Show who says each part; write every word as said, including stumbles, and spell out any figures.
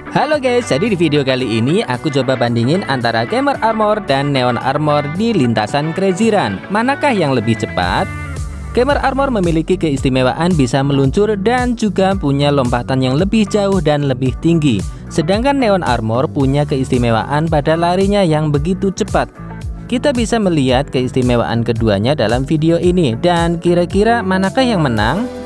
Speaker 1: Halo guys, jadi di video kali ini aku coba bandingin antara Gamer Armor dan Neon Armor di lintasan Crazy Run. Manakah yang lebih cepat? Gamer Armor memiliki keistimewaan bisa meluncur dan juga punya lompatan yang lebih jauh dan lebih tinggi. Sedangkan Neon Armor punya keistimewaan pada larinya yang begitu cepat. Kita bisa melihat keistimewaan keduanya dalam video ini. Dan kira-kira manakah yang menang?